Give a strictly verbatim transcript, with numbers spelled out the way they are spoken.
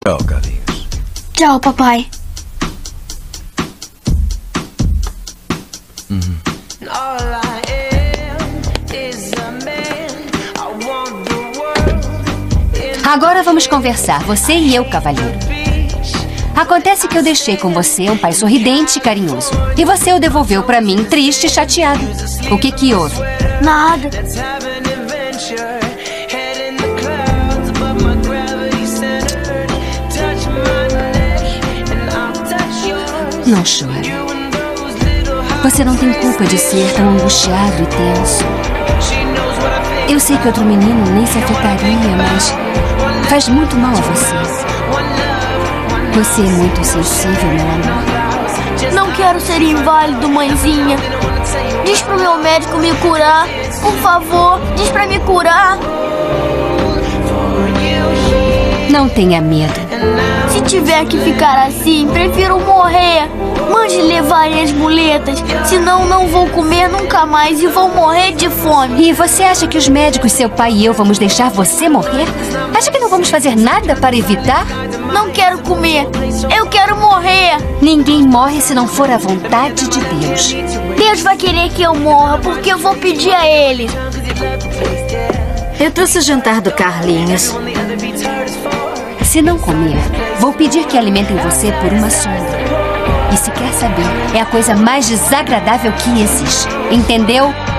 Tchau, Carlinhos. Tchau, papai. Uhum. Agora vamos conversar, você e eu, cavalheiro. Acontece que eu deixei com você um pai sorridente e carinhoso. E você o devolveu pra mim triste e chateado. O que que houve? Nada. Não chore. Você não tem culpa de ser tão angustiado e tenso. Eu sei que outro menino nem se afetaria, mas faz muito mal a você. Você é muito sensível, meu amor. Não quero ser inválido, mãezinha. Diz pro meu médico me curar. Por favor, diz pra me curar. Não tenha medo. Se tiver que ficar assim, prefiro morrer. Mande levarem as muletas, senão não vou comer nunca mais e vou morrer de fome. E você acha que os médicos, seu pai e eu vamos deixar você morrer? Acha que não vamos fazer nada para evitar? Não quero comer. Eu quero morrer. Ninguém morre se não for a vontade de Deus. Deus vai querer que eu morra porque eu vou pedir a Ele. Eu trouxe o jantar do Carlinhos. Se não comer, vou pedir que alimentem você por uma sombra. E se quer saber, é a coisa mais desagradável que existe. Entendeu?